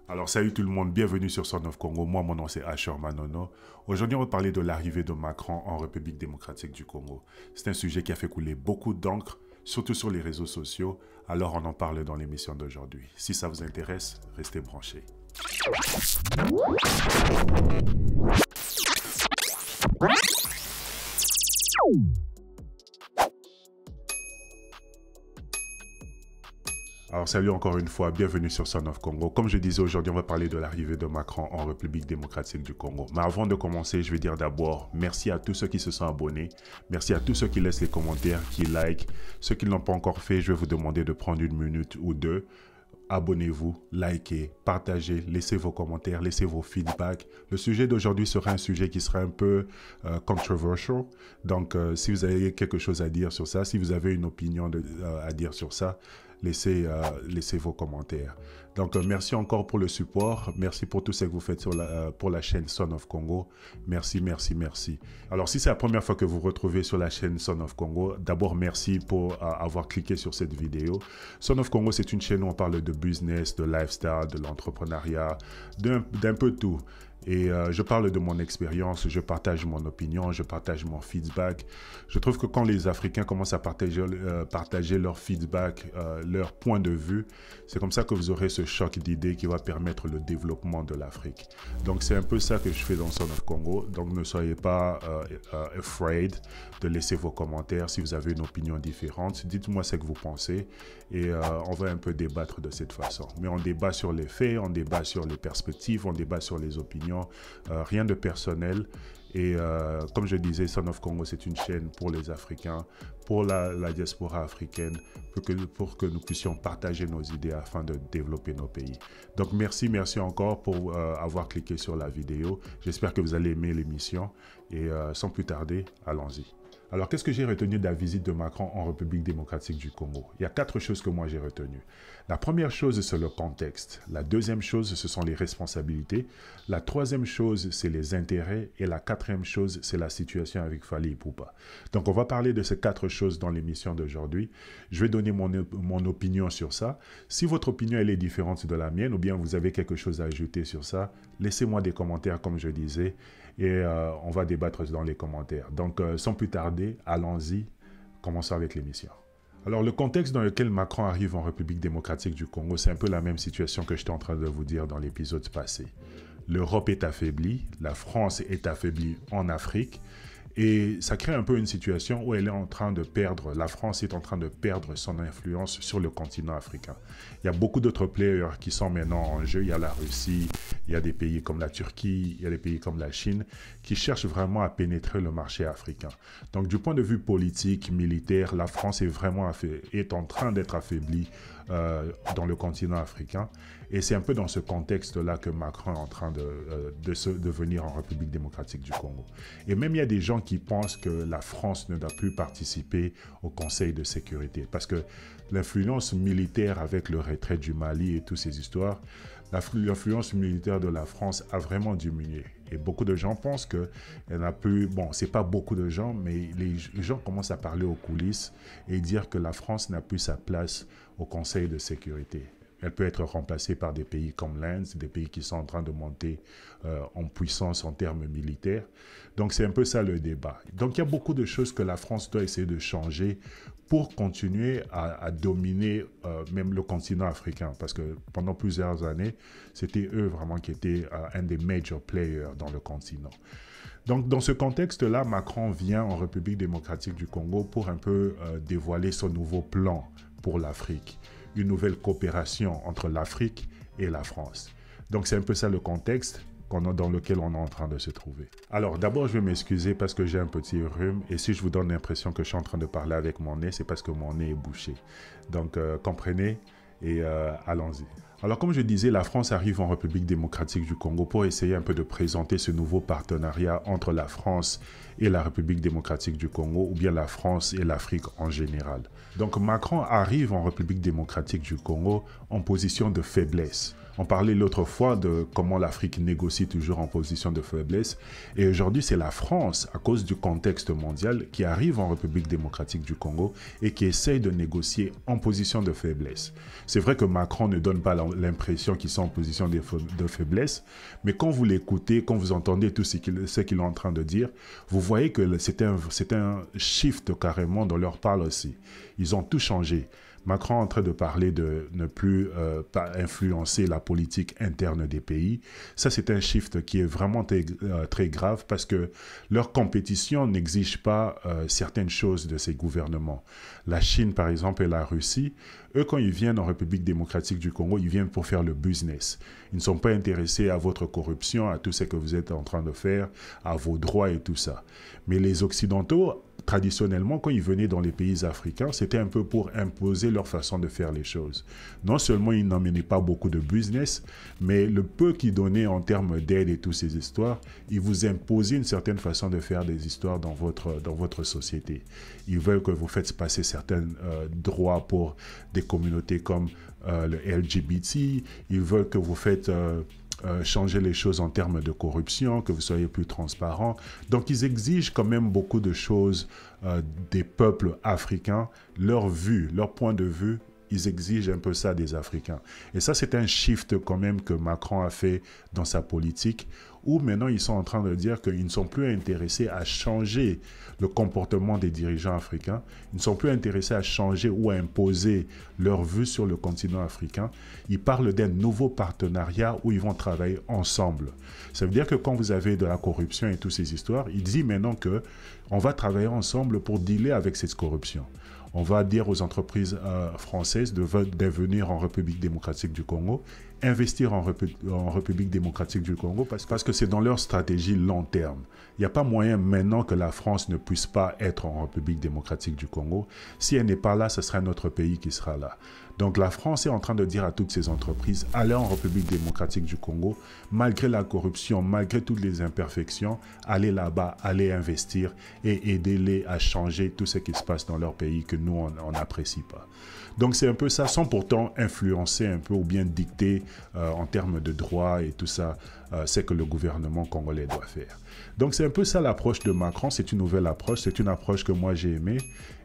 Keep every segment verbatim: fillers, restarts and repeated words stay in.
Alors salut tout le monde, bienvenue sur Son of Congo. Moi mon nom c'est Asher Manono. Aujourd'hui on va parler de l'arrivée de Macron en République démocratique du Congo. C'est un sujet qui a fait couler beaucoup d'encre, surtout sur les réseaux sociaux. Alors on en parle dans l'émission d'aujourd'hui. Si ça vous intéresse, restez branchés. Alors salut encore une fois, bienvenue sur Son of Congo. Comme je disais, aujourd'hui on va parler de l'arrivée de Macron en République démocratique du Congo. Mais avant de commencer, je vais dire d'abord merci à tous ceux qui se sont abonnés. Merci à tous ceux qui laissent les commentaires, qui like. Ceux qui ne l'ont pas encore fait, je vais vous demander de prendre une minute ou deux. Abonnez-vous, likez, partagez, laissez vos commentaires, laissez vos feedbacks. Le sujet d'aujourd'hui sera un sujet qui sera un peu euh, controversial. Donc, euh, si vous avez quelque chose à dire sur ça, si vous avez une opinion de, euh, à dire sur ça, laissez, euh, laissez vos commentaires. Donc, euh, merci encore pour le support. Merci pour tout ce que vous faites sur la, euh, pour la chaîne Son of Congo. Merci, merci, merci. Alors, si c'est la première fois que vous vous retrouvez sur la chaîne Son of Congo, d'abord, merci pour euh, avoir cliqué sur cette vidéo. Son of Congo, c'est une chaîne où on parle de business, de lifestyle, de l'entrepreneuriat, d'un d'un peu tout. Et euh, je parle de mon expérience, je partage mon opinion, je partage mon feedback. Je trouve que quand les Africains commencent à partager, euh, partager leur feedback, euh, leur point de vue, c'est comme ça que vous aurez ce choc d'idées qui va permettre le développement de l'Afrique. Donc c'est un peu ça que je fais dans Son of Congo. Donc ne soyez pas euh, euh, afraid de laisser vos commentaires. Si vous avez une opinion différente, dites-moi ce que vous pensez et euh, on va un peu débattre de cette façon. Mais on débat sur les faits, on débat sur les perspectives, on débat sur les opinions. Euh, rien de personnel et euh, comme je disais, Son of Congo c'est une chaîne pour les Africains, pour la, la diaspora africaine, pour que, pour que nous puissions partager nos idées afin de développer nos pays. Donc merci, merci encore pour euh, avoir cliqué sur la vidéo. J'espère que vous allez aimer l'émission et euh, sans plus tarder, allons-y. Alors, qu'est-ce que j'ai retenu de la visite de Macron en République démocratique du Congo? Il y a quatre choses que moi j'ai retenues. La première chose, c'est le contexte. La deuxième chose, ce sont les responsabilités. La troisième chose, c'est les intérêts. Et la quatrième chose, c'est la situation avec Fally Ipupa. Donc, on va parler de ces quatre choses dans l'émission d'aujourd'hui. Je vais donner mon, mon opinion sur ça. Si votre opinion elle est différente de la mienne ou bien vous avez quelque chose à ajouter sur ça, laissez-moi des commentaires comme je disais. Et euh, on va débattre dans les commentaires. Donc, euh, sans plus tarder, allons-y. Commençons avec l'émission. Alors, le contexte dans lequel Macron arrive en République démocratique du Congo, c'est un peu la même situation que j'étais en train de vous dire dans l'épisode passé. L'Europe est affaiblie, la France est affaiblie en Afrique. Et ça crée un peu une situation où elle est en train de perdre, la France est en train de perdre son influence sur le continent africain. Il y a beaucoup d'autres players qui sont maintenant en jeu. Il y a la Russie, il y a des pays comme la Turquie, il y a des pays comme la Chine qui cherchent vraiment à pénétrer le marché africain. Donc du point de vue politique, militaire, la France est vraiment est en train d'être affaiblie euh, dans le continent africain. Et c'est un peu dans ce contexte-là que Macron est en train de, euh, de, se, de venir en République démocratique du Congo. Et même il y a des gens qui pensent que la France ne doit plus participer au Conseil de sécurité parce que l'influence militaire avec le retrait du Mali et toutes ces histoires, l'influence militaire de la France a vraiment diminué. Et beaucoup de gens pensent qu'elle n'a plus... Bon, c'est pas beaucoup de gens, mais les gens commencent à parler aux coulisses et dire que la France n'a plus sa place au Conseil de sécurité. Elle peut être remplacée par des pays comme l'Inde, des pays qui sont en train de monter euh, en puissance en termes militaires. Donc c'est un peu ça le débat. Donc il y a beaucoup de choses que la France doit essayer de changer pour continuer à, à dominer euh, même le continent africain. Parce que pendant plusieurs années, c'était eux vraiment qui étaient euh, un des major players dans le continent. Donc, dans ce contexte-là, Macron vient en République démocratique du Congo pour un peu euh, dévoiler son nouveau plan pour l'Afrique. Une nouvelle coopération entre l'Afrique et la France. Donc, c'est un peu ça le contexte dans lequel on est en train de se trouver. Alors, d'abord, je vais m'excuser parce que j'ai un petit rhume et si je vous donne l'impression que je suis en train de parler avec mon nez, c'est parce que mon nez est bouché. Donc, euh, comprenez et euh, allons-y. Alors, comme je disais, la France arrive en République démocratique du Congo pour essayer un peu de présenter ce nouveau partenariat entre la France et la République démocratique du Congo, ou bien la France et l'Afrique en général. Donc, Macron arrive en République démocratique du Congo en position de faiblesse, On parlait l'autre fois de comment l'Afrique négocie toujours en position de faiblesse. Et aujourd'hui, c'est la France, à cause du contexte mondial, qui arrive en République démocratique du Congo et qui essaye de négocier en position de faiblesse. C'est vrai que Macron ne donne pas l'impression qu'ils sont en position de faiblesse, mais quand vous l'écoutez, quand vous entendez tout ce qu'il est en train de dire, vous voyez que c'est un, c'est un shift carrément dont leur parle aussi. Ils ont tout changé. Macron est en train de parler de ne plus euh, pas influencer la politique interne des pays. Ça, c'est un shift qui est vraiment très, euh, très grave parce que leur compétition n'exige pas euh, certaines choses de ces gouvernements. La Chine, par exemple, et la Russie, eux, quand ils viennent en République démocratique du Congo, ils viennent pour faire le business. Ils ne sont pas intéressés à votre corruption, à tout ce que vous êtes en train de faire, à vos droits et tout ça. Mais les Occidentaux, traditionnellement, quand ils venaient dans les pays africains, c'était un peu pour imposer leur façon de faire les choses. Non seulement ils n'emmenaient pas beaucoup de business, mais le peu qu'ils donnaient en termes d'aide et toutes ces histoires, ils vous imposaient une certaine façon de faire des histoires dans votre, dans votre société. Ils veulent que vous faites passer certains euh, droits pour des communautés comme euh, le L G B T. Ils veulent que vous faites... Euh, Euh, changer les choses en termes de corruption, que vous soyez plus transparent. Donc, ils exigent quand même beaucoup de choses euh, des peuples africains, leur vue, leur point de vue. Ils exigent un peu ça des Africains. Et ça, c'est un shift quand même que Macron a fait dans sa politique, où maintenant ils sont en train de dire qu'ils ne sont plus intéressés à changer le comportement des dirigeants africains, ils ne sont plus intéressés à changer ou à imposer leur vue sur le continent africain. Ils parlent d'un nouveau partenariat où ils vont travailler ensemble. Ça veut dire que quand vous avez de la corruption et toutes ces histoires, il dit maintenant qu'on va travailler ensemble pour dealer avec cette corruption. On va dire aux entreprises euh, françaises de, de venir en République démocratique du Congo, investir en, Répu en République démocratique du Congo parce, parce que c'est dans leur stratégie long terme. Il n'y a pas moyen maintenant que la France ne puisse pas être en République démocratique du Congo. Si elle n'est pas là, ce sera un autre pays qui sera là. Donc la France est en train de dire à toutes ces entreprises, allez en République démocratique du Congo, malgré la corruption, malgré toutes les imperfections, allez là-bas, allez investir et aidez-les à changer tout ce qui se passe dans leur pays que nous, on n'apprécie pas. Donc c'est un peu ça, sans pourtant influencer un peu ou bien dicter euh, en termes de droits et tout ça, euh, c'est que le gouvernement congolais doit faire. Donc c'est un peu ça l'approche de Macron, c'est une nouvelle approche, c'est une approche que moi j'ai aimée.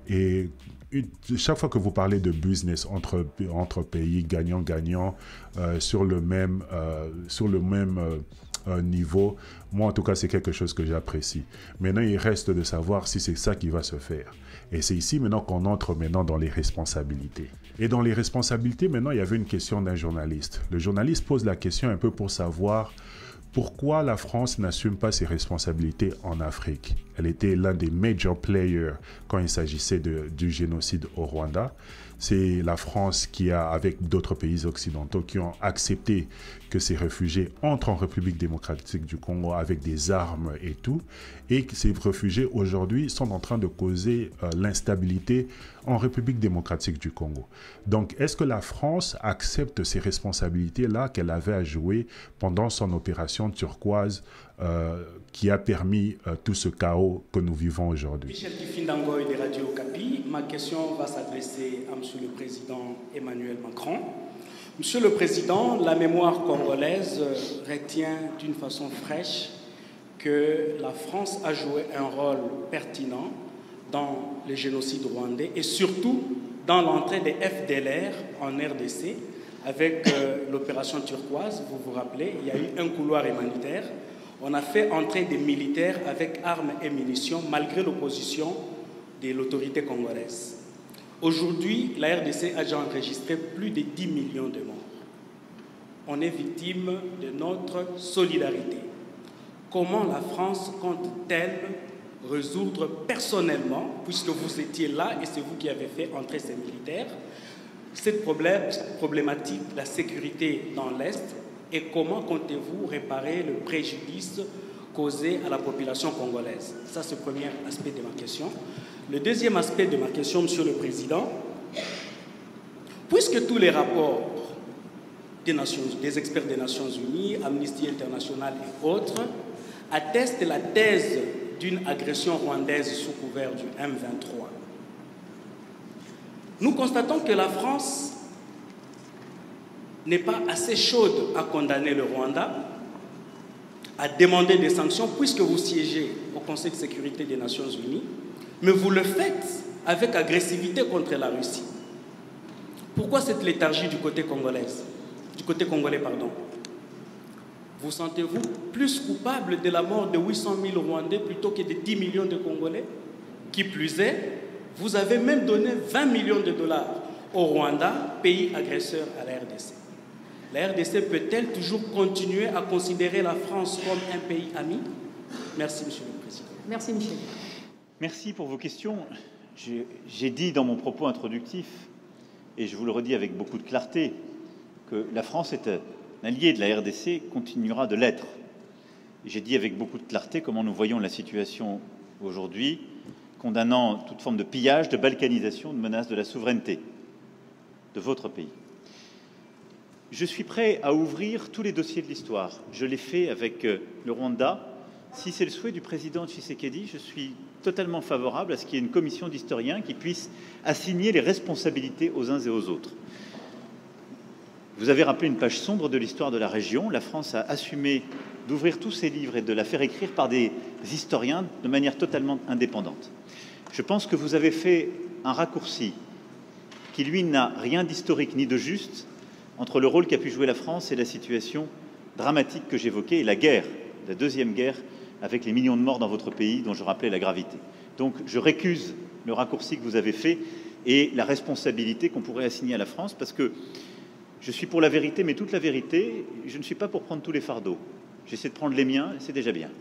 Et chaque fois que vous parlez de business entre, entre pays gagnant-gagnant euh, sur le même, euh, sur le même euh, niveau, moi en tout cas c'est quelque chose que j'apprécie. Maintenant il reste de savoir si c'est ça qui va se faire. Et c'est ici maintenant qu'on entre maintenant dans les responsabilités. Et dans les responsabilités, maintenant il y avait une question d'un journaliste. Le journaliste pose la question un peu pour savoir pourquoi la France n'assume pas ses responsabilités en Afrique. Elle était l'un des major players quand il s'agissait du génocide au Rwanda. C'est la France qui a, avec d'autres pays occidentaux, qui ont accepté que ces réfugiés entrent en République démocratique du Congo avec des armes et tout. Et que ces réfugiés, aujourd'hui, sont en train de causer euh, l'instabilité en République démocratique du Congo. Donc, est-ce que la France accepte ces responsabilités-là qu'elle avait à jouer pendant son opération turquoise euh, qui a permis euh, tout ce chaos que nous vivons aujourd'hui? Michel Kifindangoy de Radio Okapi. Ma question va s'adresser à Monsieur le Président Emmanuel Macron. Monsieur le Président, la mémoire congolaise retient d'une façon fraîche que la France a joué un rôle pertinent dans le génocide rwandais et surtout dans l'entrée des F D L R en R D C avec euh, l'opération turquoise. Vous vous rappelez, il y a eu un couloir humanitaire. On a fait entrer des militaires avec armes et munitions malgré l'opposition de l'autorité congolaise. Aujourd'hui, la R D C a déjà enregistré plus de dix millions de morts. On est victime de notre solidarité. Comment la France compte-t-elle résoudre personnellement, puisque vous étiez là et c'est vous qui avez fait entrer ces militaires, cette problème, problématique de la sécurité dans l'Est, et comment comptez-vous réparer le préjudice causé à la population congolaise? Ça, c'est le premier aspect de ma question. Le deuxième aspect de ma question, Monsieur le Président, puisque tous les rapports des, Nations, des experts des Nations Unies, Amnesty International et autres, attestent la thèse d'une agression rwandaise sous couvert du M vingt-trois, nous constatons que la France n'est pas assez chaude à condamner le Rwanda, à demander des sanctions, puisque vous siégez au Conseil de sécurité des Nations Unies, mais vous le faites avec agressivité contre la Russie. Pourquoi cette léthargie du côté congolais, du côté congolais, pardon? Vous sentez-vous plus coupable de la mort de huit cent mille Rwandais plutôt que de dix millions de Congolais? Qui plus est, vous avez même donné vingt millions de dollars au Rwanda, pays agresseur à la R D C. La R D C peut-elle toujours continuer à considérer la France comme un pays ami? Merci, Monsieur le Président. Merci, Michel. Merci pour vos questions. J'ai dit dans mon propos introductif, et je vous le redis avec beaucoup de clarté, que la France est un allié de la R D C, continuera de l'être. J'ai dit avec beaucoup de clarté comment nous voyons la situation aujourd'hui, condamnant toute forme de pillage, de balkanisation, de menace de la souveraineté de votre pays. Je suis prêt à ouvrir tous les dossiers de l'histoire. Je l'ai fait avec le Rwanda. Si c'est le souhait du président Tshisekedi, je suis totalement favorable à ce qu'il y ait une commission d'historiens qui puisse assigner les responsabilités aux uns et aux autres. Vous avez rappelé une page sombre de l'histoire de la région. La France a assumé d'ouvrir tous ses livres et de la faire écrire par des historiens de manière totalement indépendante. Je pense que vous avez fait un raccourci qui, lui, n'a rien d'historique ni de juste entre le rôle qu'a pu jouer la France et la situation dramatique que j'évoquais, et la guerre, la deuxième guerre, avec les millions de morts dans votre pays, dont je rappelais la gravité. Donc, je récuse le raccourci que vous avez fait et la responsabilité qu'on pourrait assigner à la France, parce que je suis pour la vérité, mais toute la vérité, je ne suis pas pour prendre tous les fardeaux. J'essaie de prendre les miens, et c'est déjà bien.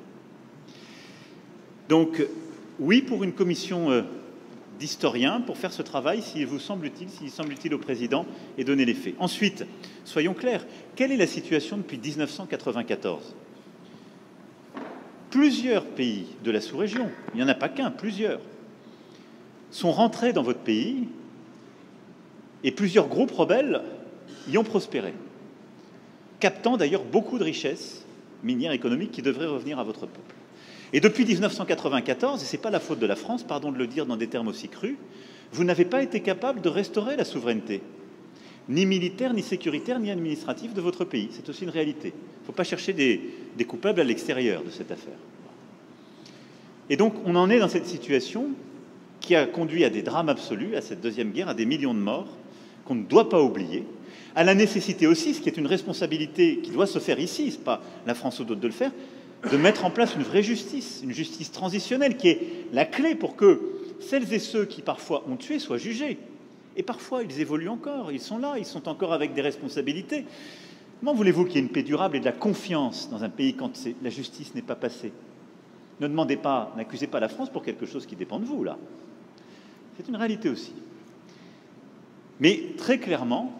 Donc, oui, pour une commission euh, d'historiens, pour faire ce travail, s'il vous semble utile, s'il semble utile au président, et donner les faits. Ensuite, soyons clairs, quelle est la situation depuis mille neuf cent quatre-vingt-quatorze? Plusieurs pays de la sous-région, il n'y en a pas qu'un, plusieurs, sont rentrés dans votre pays, et plusieurs groupes rebelles y ont prospéré, captant d'ailleurs beaucoup de richesses minières économiques qui devraient revenir à votre peuple. Et depuis mille neuf cent quatre-vingt-quatorze, et ce n'est pas la faute de la France, pardon de le dire dans des termes aussi crus, vous n'avez pas été capable de restaurer la souveraineté, ni militaire, ni sécuritaire, ni administrative de votre pays. C'est aussi une réalité. Il ne faut pas chercher des, des coupables à l'extérieur de cette affaire. Et donc, on en est dans cette situation qui a conduit à des drames absolus, à cette deuxième guerre, à des millions de morts, qu'on ne doit pas oublier, à la nécessité aussi, ce qui est une responsabilité qui doit se faire ici, ce n'est pas la France ou d'autres de le faire, de mettre en place une vraie justice, une justice transitionnelle qui est la clé pour que celles et ceux qui parfois ont tué soient jugés. Et parfois, ils évoluent encore, ils sont là, ils sont encore avec des responsabilités. Comment voulez-vous qu'il y ait une paix durable et de la confiance dans un pays quand la justice n'est pas passée? Ne demandez pas, n'accusez pas la France pour quelque chose qui dépend de vous, là. C'est une réalité aussi. Mais très clairement,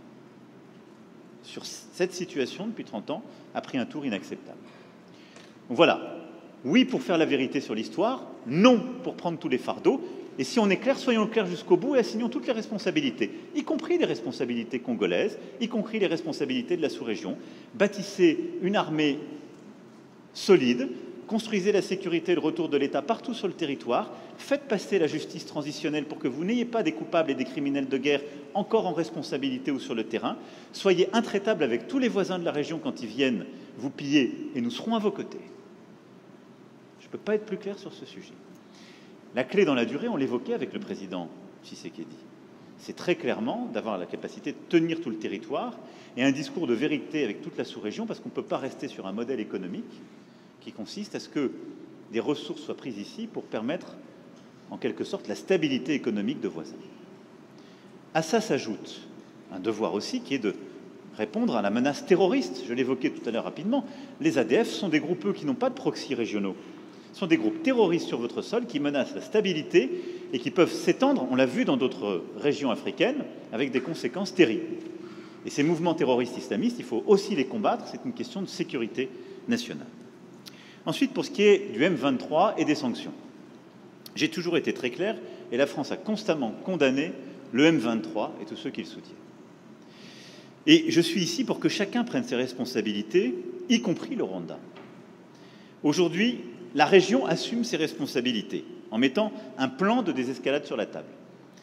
sur cette situation, depuis trente ans, a pris un tour inacceptable. Donc voilà, oui pour faire la vérité sur l'histoire, non pour prendre tous les fardeaux, et si on est clair, soyons clairs jusqu'au bout et assignons toutes les responsabilités, y compris les responsabilités congolaises, y compris les responsabilités de la sous-région. Bâtissez une armée solide, construisez la sécurité et le retour de l'État partout sur le territoire, faites passer la justice transitionnelle pour que vous n'ayez pas des coupables et des criminels de guerre encore en responsabilité ou sur le terrain, soyez intraitables avec tous les voisins de la région quand ils viennent vous piller et nous serons à vos côtés. Je ne peux pas être plus clair sur ce sujet. La clé dans la durée, on l'évoquait avec le président Tshisekedi, c'est très clairement d'avoir la capacité de tenir tout le territoire et un discours de vérité avec toute la sous-région, parce qu'on ne peut pas rester sur un modèle économique qui consiste à ce que des ressources soient prises ici pour permettre, en quelque sorte, la stabilité économique de voisins. À ça s'ajoute un devoir aussi qui est de répondre à la menace terroriste. Je l'évoquais tout à l'heure rapidement. Les A D F sont des groupes qui n'ont pas de proxy régionaux. Ce sont des groupes terroristes sur votre sol qui menacent la stabilité et qui peuvent s'étendre, on l'a vu dans d'autres régions africaines, avec des conséquences terribles. Et ces mouvements terroristes islamistes, il faut aussi les combattre, c'est une question de sécurité nationale. Ensuite, pour ce qui est du M vingt-trois et des sanctions, j'ai toujours été très clair, et la France a constamment condamné le M vingt-trois et tous ceux qui le soutiennent. Et je suis ici pour que chacun prenne ses responsabilités, y compris le Rwanda. Aujourd'hui, la région assume ses responsabilités en mettant un plan de désescalade sur la table.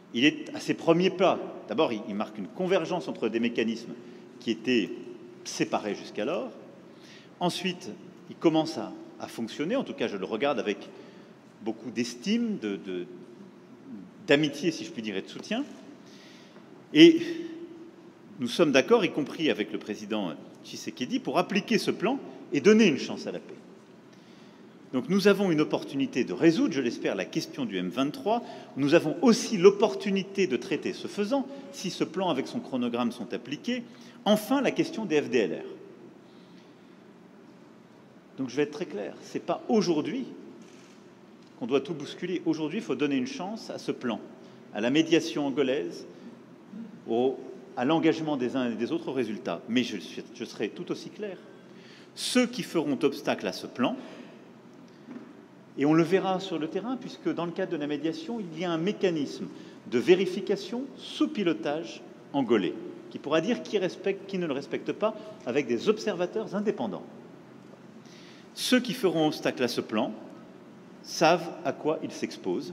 il est à ses premiers pas. D'abord, il, il marque une convergence entre des mécanismes qui étaient séparés jusqu'alors. Ensuite, il commence à, à fonctionner, en tout cas je le regarde avec beaucoup d'estime, de, de, d'amitié, si je puis dire, et de soutien. Et nous sommes d'accord, y compris avec le président Tshisekedi, pour appliquer ce plan et donner une chance à la paix. Donc nous avons une opportunité de résoudre, je l'espère, la question du M vingt-trois. Nous avons aussi l'opportunité de traiter, ce faisant, si ce plan avec son chronogramme sont appliqués, enfin la question des F D L R. Donc je vais être très clair, ce n'est pas aujourd'hui qu'on doit tout bousculer. Aujourd'hui, il faut donner une chance à ce plan, à la médiation angolaise, au, à l'engagement des uns et des autres résultats. Mais je, je serai tout aussi clair. Ceux qui feront obstacle à ce plan, et on le verra sur le terrain, puisque dans le cadre de la médiation, il y a un mécanisme de vérification sous pilotage angolais, qui pourra dire qui respecte, qui ne le respecte pas, avec des observateurs indépendants. Ceux qui feront obstacle à ce plan savent à quoi ils s'exposent,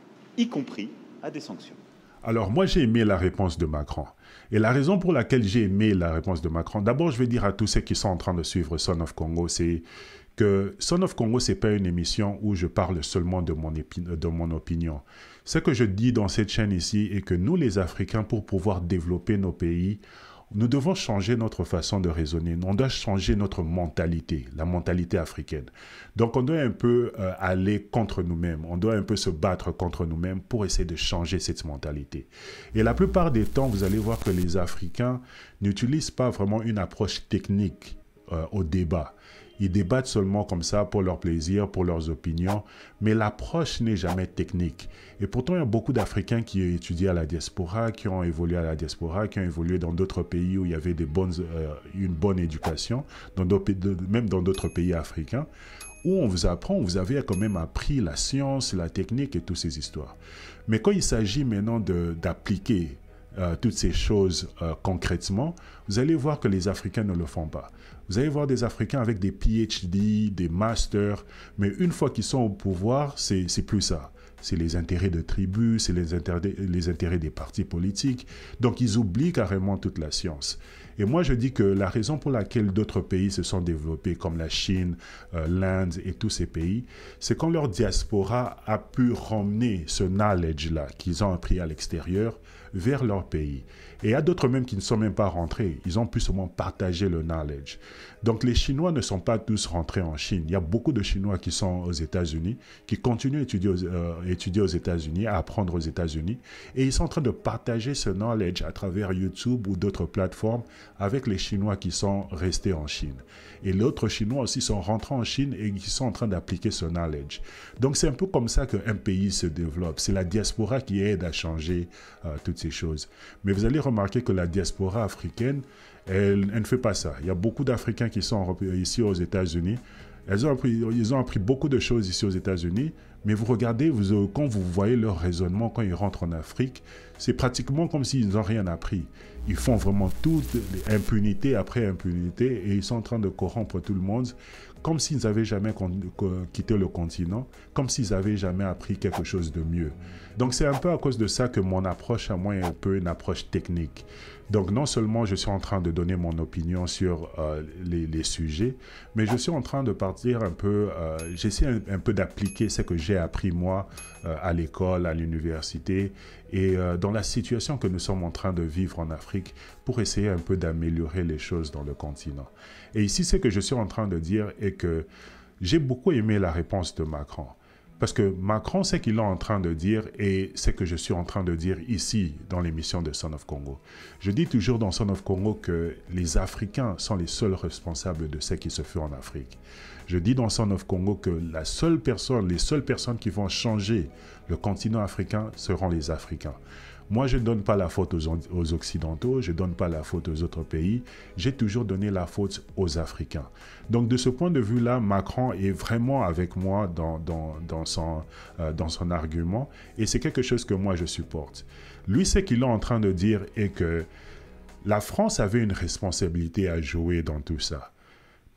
y compris à des sanctions. Alors moi j'ai aimé la réponse de Macron. Et la raison pour laquelle j'ai aimé la réponse de Macron, d'abord je vais dire à tous ceux qui sont en train de suivre Son of Congo, c'est que Son of Congo, ce n'est pas une émission où je parle seulement de mon, de mon opinion. Ce que je dis dans cette chaîne ici est que nous les Africains, pour pouvoir développer nos pays, nous devons changer notre façon de raisonner. On doit changer notre mentalité, la mentalité africaine. Donc, on doit un peu euh, aller contre nous-mêmes. On doit un peu se battre contre nous-mêmes pour essayer de changer cette mentalité. Et la plupart des temps, vous allez voir que les Africains n'utilisent pas vraiment une approche technique euh, au débat. Ils débattent seulement comme ça pour leur plaisir, pour leurs opinions, mais l'approche n'est jamais technique. Et pourtant, il y a beaucoup d'Africains qui ont étudié à la diaspora, qui ont évolué à la diaspora, qui ont évolué dans d'autres pays où il y avait des bonnes, euh, une bonne éducation, dans même dans d'autres pays africains, où on vous apprend, vous avez quand même appris la science, la technique et toutes ces histoires. Mais quand il s'agit maintenant d'appliquer euh, toutes ces choses euh, concrètement, vous allez voir que les Africains ne le font pas. Vous allez voir des Africains avec des P H D, des masters, mais une fois qu'ils sont au pouvoir, c'est plus ça. C'est les intérêts de tribus, c'est les intérêts, les intérêts des partis politiques. Donc, ils oublient carrément toute la science. Et moi, je dis que la raison pour laquelle d'autres pays se sont développés, comme la Chine, euh, l'Inde et tous ces pays, c'est quand leur diaspora a pu ramener ce knowledge-là qu'ils ont appris à l'extérieur vers leur pays. Et il y a d'autres même qui ne sont même pas rentrés. Ils ont pu seulement partager le knowledge. Donc les Chinois ne sont pas tous rentrés en Chine. Il y a beaucoup de Chinois qui sont aux États-Unis, qui continuent à étudier aux, euh, étudier aux États-Unis, à apprendre aux États-Unis. Et ils sont en train de partager ce knowledge à travers YouTube ou d'autres plateformes avec les Chinois qui sont restés en Chine. Et les autres Chinois aussi sont rentrés en Chine et qui sont en train d'appliquer ce knowledge. Donc c'est un peu comme ça qu'un pays se développe. C'est la diaspora qui aide à changer euh, toutes ces choses. Mais vous allez remarquer que la diaspora africaine, elle, elle ne fait pas ça. Il y a beaucoup d'Africains qui sont ici aux États-Unis. Ils ont appris, ils ont appris beaucoup de choses ici aux États-Unis, mais vous regardez, vous, quand vous voyez leur raisonnement, quand ils rentrent en Afrique, c'est pratiquement comme s'ils n'ont rien appris. Ils font vraiment toute impunité après impunité et ils sont en train de corrompre tout le monde, comme s'ils n'avaient jamais quitté le continent, comme s'ils n'avaient jamais appris quelque chose de mieux. Donc c'est un peu à cause de ça que mon approche à moi est un peu une approche technique. Donc non seulement je suis en train de donner mon opinion sur euh, les, les sujets, mais je suis en train de partir un peu, euh, j'essaie un, un peu d'appliquer ce que j'ai appris moi euh, à l'école, à l'université et euh, dans la situation que nous sommes en train de vivre en Afrique pour essayer un peu d'améliorer les choses dans le continent. Et ici, ce que je suis en train de dire est que j'ai beaucoup aimé la réponse de Macron. Parce que Macron, ce qu'il est en train de dire et ce que je suis en train de dire ici dans l'émission de Son of Congo. Je dis toujours dans Son of Congo que les Africains sont les seuls responsables de ce qui se fait en Afrique. Je dis dans Son of Congo que la seule personne, les seules personnes qui vont changer le continent africain seront les Africains. Moi, je ne donne pas la faute aux, aux Occidentaux, je ne donne pas la faute aux autres pays, j'ai toujours donné la faute aux Africains. Donc, de ce point de vue-là, Macron est vraiment avec moi dans, dans, dans, son, euh, dans son argument et c'est quelque chose que moi, je supporte. Lui, ce qu'il est en train de dire est que la France avait une responsabilité à jouer dans tout ça.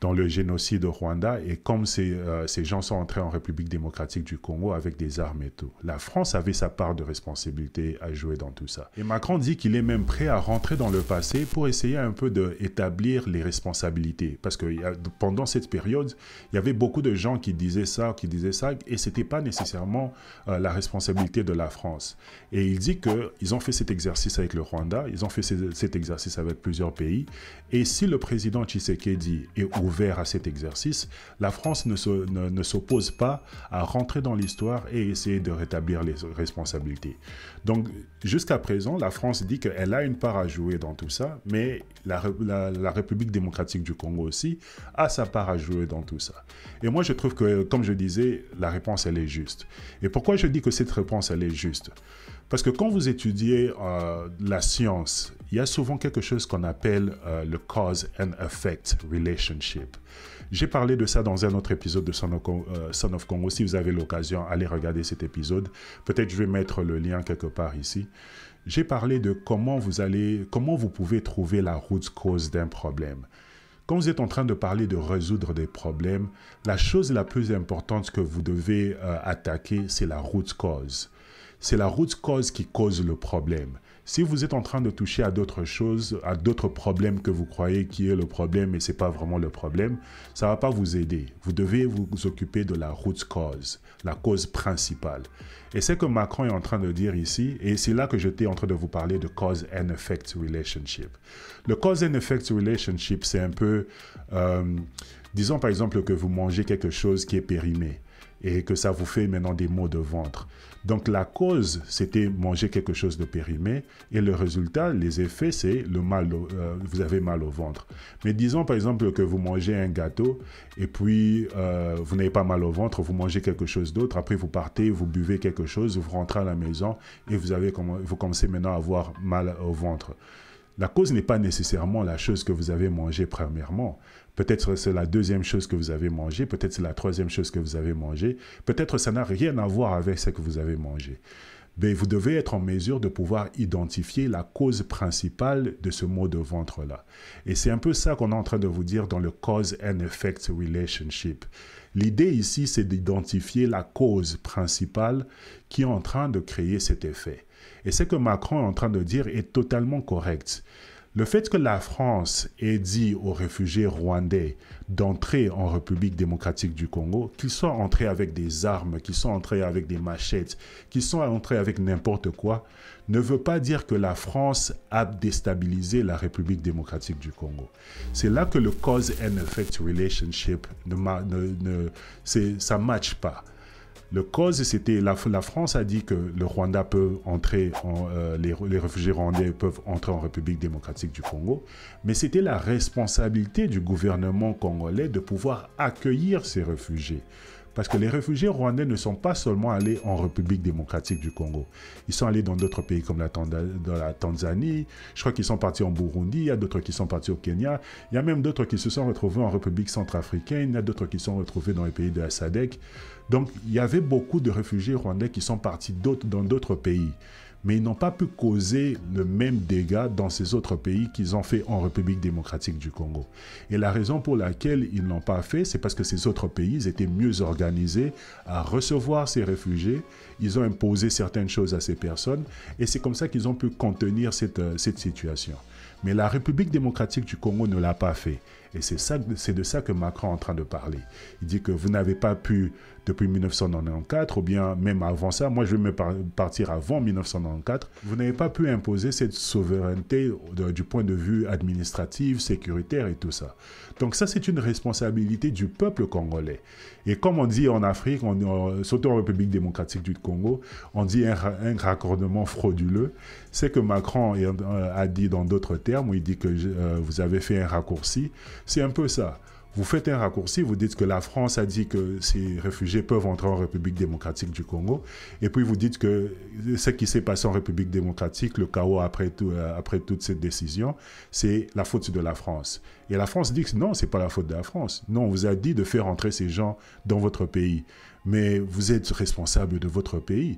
dans le génocide au Rwanda et comme ces, euh, ces gens sont entrés en République démocratique du Congo avec des armes et tout. La France avait sa part de responsabilité à jouer dans tout ça. Et Macron dit qu'il est même prêt à rentrer dans le passé pour essayer un peu d'établir les responsabilités. Parce que y a, pendant cette période, il y avait beaucoup de gens qui disaient ça, qui disaient ça, et ce n'était pas nécessairement euh, la responsabilité de la France. Et il dit qu'ils ont fait cet exercice avec le Rwanda, ils ont fait cet exercice avec plusieurs pays, et si le président Tshisekedi est ouvert à cet exercice, la France ne, se, ne, ne s'oppose pas à rentrer dans l'histoire et essayer de rétablir les responsabilités. Donc, jusqu'à présent, la France dit qu'elle a une part à jouer dans tout ça, mais la, la, la République démocratique du Congo aussi a sa part à jouer dans tout ça. Et moi, je trouve que, comme je disais, la réponse, elle est juste. Et pourquoi je dis que cette réponse, elle est juste ? Parce que quand vous étudiez euh, la science, il y a souvent quelque chose qu'on appelle euh, le cause and effect relationship. J'ai parlé de ça dans un autre épisode de Son of, euh, Son of Congo. Si vous avez l'occasion, allez regarder cet épisode. Peut-être je vais mettre le lien quelque part ici. J'ai parlé de comment vous allez, comment vous pouvez trouver la root cause d'un problème. Quand vous êtes en train de parler de résoudre des problèmes, la chose la plus importante que vous devez euh, attaquer, c'est la root cause. C'est la root cause qui cause le problème. Si vous êtes en train de toucher à d'autres choses, à d'autres problèmes que vous croyez qui est le problème et ce n'est pas vraiment le problème, ça ne va pas vous aider. Vous devez vous occuper de la root cause, la cause principale. Et c'est ce que Macron est en train de dire ici, et c'est là que j'étais en train de vous parler de cause and effect relationship. Le cause and effect relationship, c'est un peu, euh, disons par exemple que vous mangez quelque chose qui est périmé et que ça vous fait maintenant des maux de ventre. Donc la cause, c'était manger quelque chose de périmé et le résultat, les effets, c'est le mal, euh, vous avez mal au ventre. Mais disons par exemple que vous mangez un gâteau et puis euh, vous n'avez pas mal au ventre, vous mangez quelque chose d'autre, après vous partez, vous buvez quelque chose, vous rentrez à la maison et vous, avez, vous commencez maintenant à avoir mal au ventre. La cause n'est pas nécessairement la chose que vous avez mangée premièrement. Peut-être c'est la deuxième chose que vous avez mangée, peut-être c'est la troisième chose que vous avez mangée, peut-être ça n'a rien à voir avec ce que vous avez mangé. Mais vous devez être en mesure de pouvoir identifier la cause principale de ce maux de ventre-là. Et c'est un peu ça qu'on est en train de vous dire dans le cause and effect relationship. L'idée ici, c'est d'identifier la cause principale qui est en train de créer cet effet. Et ce que Macron est en train de dire est totalement correct. Le fait que la France ait dit aux réfugiés rwandais d'entrer en République démocratique du Congo, qu'ils soient entrés avec des armes, qu'ils soient entrés avec des machettes, qu'ils soient entrés avec n'importe quoi, ne veut pas dire que la France a déstabilisé la République démocratique du Congo. C'est là que le cause and effect relationship, ne, ne, ne, ça ne matche pas. Le cause, c'était la, la France a dit que le Rwanda peut entrer, en, euh, les, les réfugiés rwandais peuvent entrer en République démocratique du Congo, mais c'était la responsabilité du gouvernement congolais de pouvoir accueillir ces réfugiés. Parce que les réfugiés rwandais ne sont pas seulement allés en République démocratique du Congo. Ils sont allés dans d'autres pays comme la, dans la Tanzanie, je crois qu'ils sont partis en Burundi, il y a d'autres qui sont partis au Kenya, il y a même d'autres qui se sont retrouvés en République centrafricaine, il y a d'autres qui sont retrouvés dans les pays de la S A D C. Donc, il y avait beaucoup de réfugiés rwandais qui sont partis dans d'autres pays. Mais ils n'ont pas pu causer le même dégât dans ces autres pays qu'ils ont fait en République démocratique du Congo. Et la raison pour laquelle ils ne l'ont pas fait, c'est parce que ces autres pays étaient mieux organisés à recevoir ces réfugiés. Ils ont imposé certaines choses à ces personnes et c'est comme ça qu'ils ont pu contenir cette, cette situation. Mais la République démocratique du Congo ne l'a pas fait. Et c'est ça, c'est de ça que Macron est en train de parler. Il dit que vous n'avez pas pu, depuis mille neuf cent quatre-vingt-quatorze, ou bien même avant ça, moi je vais me par partir avant mille neuf cent quatre-vingt-quatorze, vous n'avez pas pu imposer cette souveraineté de, du point de vue administratif, sécuritaire et tout ça. Donc ça, c'est une responsabilité du peuple congolais. Et comme on dit en Afrique, on, on, surtout en République démocratique du Congo, on dit un, un raccordement frauduleux. C'est que Macron a dit dans d'autres termes, où il dit que euh, vous avez fait un raccourci. C'est un peu ça. Vous faites un raccourci, vous dites que la France a dit que ces réfugiés peuvent entrer en République démocratique du Congo, et puis vous dites que ce qui s'est passé en République démocratique, le chaos après, tout, euh, après toute cette décision, c'est la faute de la France. Et la France dit que non, ce n'est pas la faute de la France. Non, on vous a dit de faire entrer ces gens dans votre pays, mais vous êtes responsable de votre pays.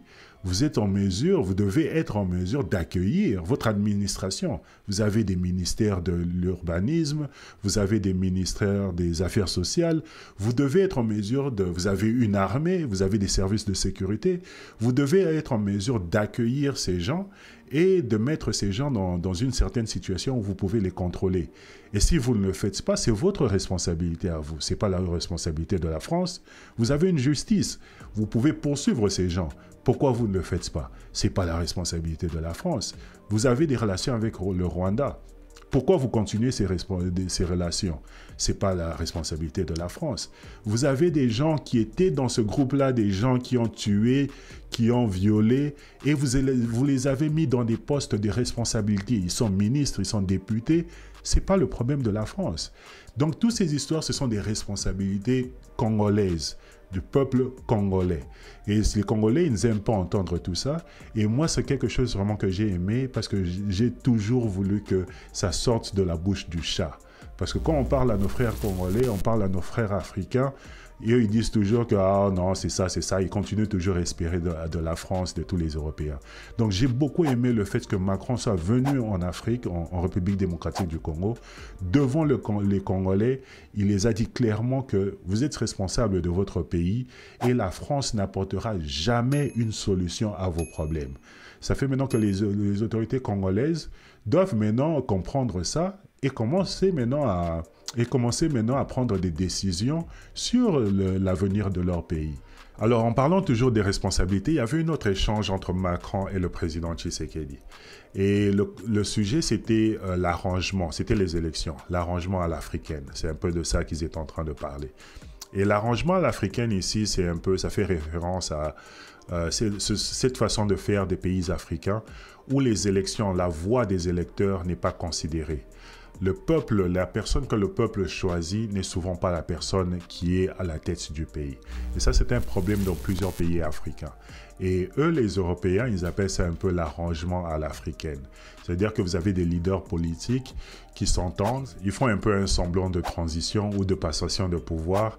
vous êtes en mesure, vous devez être en mesure d'accueillir votre administration. Vous avez des ministères de l'urbanisme, vous avez des ministères des affaires sociales, vous devez être en mesure de, vous avez une armée, vous avez des services de sécurité, vous devez être en mesure d'accueillir ces gens et de mettre ces gens dans, dans une certaine situation où vous pouvez les contrôler. Et si vous ne le faites pas, c'est votre responsabilité à vous. Ce n'est pas la responsabilité de la France. Vous avez une justice. Vous pouvez poursuivre ces gens. Pourquoi vous ne le faites pas? Ce n'est pas la responsabilité de la France. Vous avez des relations avec le Rwanda. Pourquoi vous continuez ces, ces relations? Ce n'est pas la responsabilité de la France. Vous avez des gens qui étaient dans ce groupe-là, des gens qui ont tué, qui ont violé, et vous, vous les avez mis dans des postes de responsabilité. Ils sont ministres, ils sont députés. Ce n'est pas le problème de la France. Donc, toutes ces histoires, ce sont des responsabilités congolaises, du peuple congolais. Et les Congolais, ils n'aiment pas entendre tout ça. Et moi, c'est quelque chose vraiment que j'ai aimé parce que j'ai toujours voulu que ça sorte de la bouche du chat. Parce que quand on parle à nos frères congolais, on parle à nos frères africains, et eux, ils disent toujours que ah, non, c'est ça, c'est ça. Ils continuent toujours à espérer de, de la France, de tous les Européens. Donc, j'ai beaucoup aimé le fait que Macron soit venu en Afrique, en, en République démocratique du Congo, devant le, les Congolais. Il les a dit clairement que vous êtes responsables de votre pays et la France n'apportera jamais une solution à vos problèmes. Ça fait maintenant que les, les autorités congolaises doivent maintenant comprendre ça et commencer maintenant à... et commencer maintenant à prendre des décisions sur l'avenir de leur pays. Alors, en parlant toujours des responsabilités, il y avait un autre échange entre Macron et le président Tshisekedi. Et le, le sujet, c'était euh, l'arrangement, c'était les élections, l'arrangement à l'africaine. C'est un peu de ça qu'ils étaient en train de parler. Et l'arrangement à l'africaine ici, c'est un peu, ça fait référence à euh, c'est, c'est, cette façon de faire des pays africains où les élections, la voix des électeurs n'est pas considérée. Le peuple, la personne que le peuple choisit n'est souvent pas la personne qui est à la tête du pays. Et ça, c'est un problème dans plusieurs pays africains. Et eux, les Européens, ils appellent ça un peu l'arrangement à l'africaine. C'est-à-dire que vous avez des leaders politiques qui s'entendent, ils font un peu un semblant de transition ou de passation de pouvoir.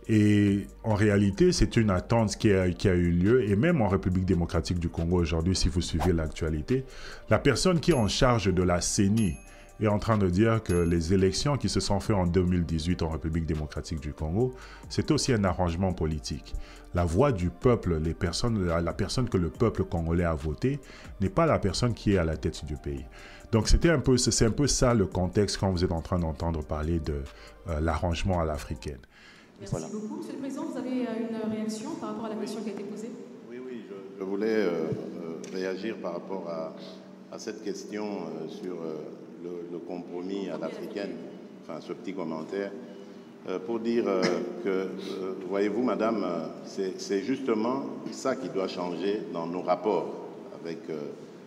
Et en réalité, c'est une attente qui a, qui a eu lieu. Et même en République démocratique du Congo aujourd'hui, si vous suivez l'actualité, la personne qui est en charge de la C E N I est en train de dire que les élections qui se sont faites en deux mille dix-huit en République démocratique du Congo, c'est aussi un arrangement politique. La voix du peuple, les personnes, la personne que le peuple congolais a votée, n'est pas la personne qui est à la tête du pays. Donc c'était un peu, c'est un peu ça le contexte quand vous êtes en train d'entendre parler de euh, l'arrangement à l'africaine. Merci Voilà. beaucoup. Monsieur le Président, vous avez une réaction par rapport à la question qui a été posée? Oui, oui, je, je voulais euh, euh, réagir par rapport à, à cette question euh, sur euh, le, le compromis à l'africaine, enfin ce petit commentaire, euh, pour dire euh, que, euh, voyez-vous, madame, euh, c'est, c'est justement ça qui doit changer dans nos rapports avec euh,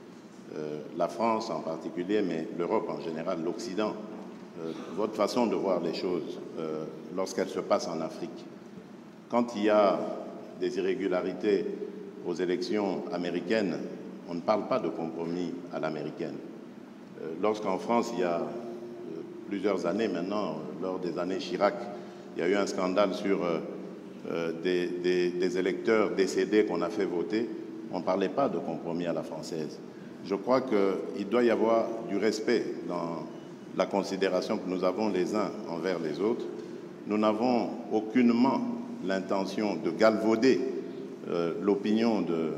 euh, la France en particulier, mais l'Europe en général, l'Occident. Euh, votre façon de voir les choses euh, lorsqu'elles se passent en Afrique. Quand il y a des irrégularités aux élections américaines, on ne parle pas de compromis à l'américaine. Euh, lorsqu'en France, il y a euh, plusieurs années maintenant, lors des années Chirac, il y a eu un scandale sur euh, euh, des, des, des électeurs décédés qu'on a fait voter, on ne parlait pas de compromis à la française. Je crois qu'il doit y avoir du respect dans la considération que nous avons les uns envers les autres. Nous n'avons aucunement l'intention de galvauder euh, l'opinion de,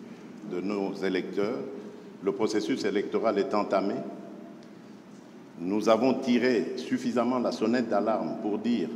de nos électeurs. Le processus électoral est entamé. Nous avons tiré suffisamment la sonnette d'alarme pour dire